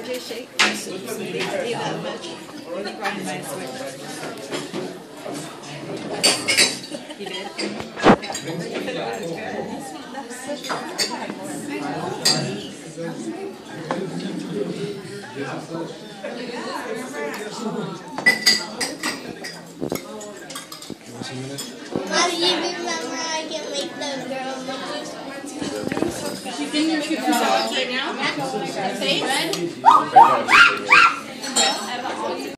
They shake something that much. Grind by a switch. You did? How do you remember I can make the girl monkeys? You think you're shooting right now? Face?